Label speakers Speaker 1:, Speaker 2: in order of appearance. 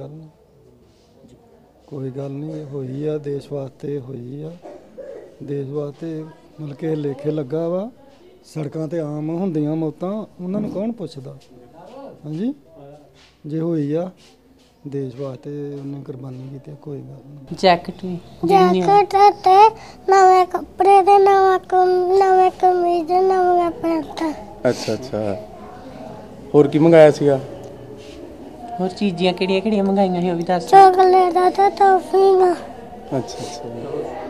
Speaker 1: गल नहीं, कोई गल नहीं हुई आ, देश वास्ते हुई आ, देश वास्ते मतलब कि लेखे लगा वा। सड़कों ते आम होंदियां मौतां, उन्हां नूं कौन पुछदा? हाँ जी, जे हुई आ देश वास्ते उन्हें कुर्बानी की, कोई गल नहीं।
Speaker 2: जैकेट
Speaker 3: ते नवे कपड़े ते नवे कमीज नवे पैंट।
Speaker 4: अच्छा अच्छा, होर की मंगाया सीगा?
Speaker 2: होर चीज़ियां केड़ियां केड़ियां मंगाइयां सी ओह भी दस।
Speaker 3: चॉकलेट ते टॉफियां।
Speaker 4: अच्छा अच्छा।